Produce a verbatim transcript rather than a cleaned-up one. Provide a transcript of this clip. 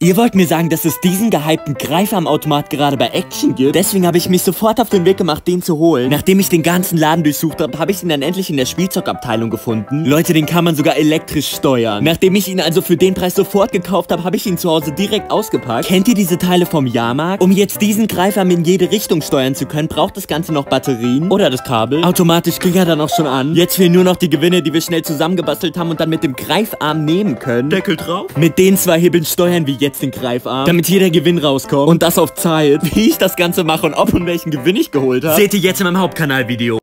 Ihr wollt mir sagen, dass es diesen gehypten Greifarmautomat gerade bei Action gibt? Deswegen habe ich mich sofort auf den Weg gemacht, den zu holen. Nachdem ich den ganzen Laden durchsucht habe, habe ich ihn dann endlich in der Spielzeugabteilung gefunden. Leute, den kann man sogar elektrisch steuern. Nachdem ich ihn also für den Preis sofort gekauft habe, habe ich ihn zu Hause direkt ausgepackt. Kennt ihr diese Teile vom Jahrmarkt? Um jetzt diesen Greifarm in jede Richtung steuern zu können, braucht das Ganze noch Batterien oder das Kabel. Automatisch ging er dann auch schon an. Jetzt fehlen nur noch die Gewinne, die wir schnell zusammengebastelt haben und dann mit dem Greifarm nehmen können. Deckel drauf. Mit den zwei Hebeln steuern wir jetzt den Greifarm, damit hier der Gewinn rauskommt. Und das auf Zeit. Wie ich das Ganze mache und ob und welchen Gewinn ich geholt habe, seht ihr jetzt in meinem Hauptkanalvideo.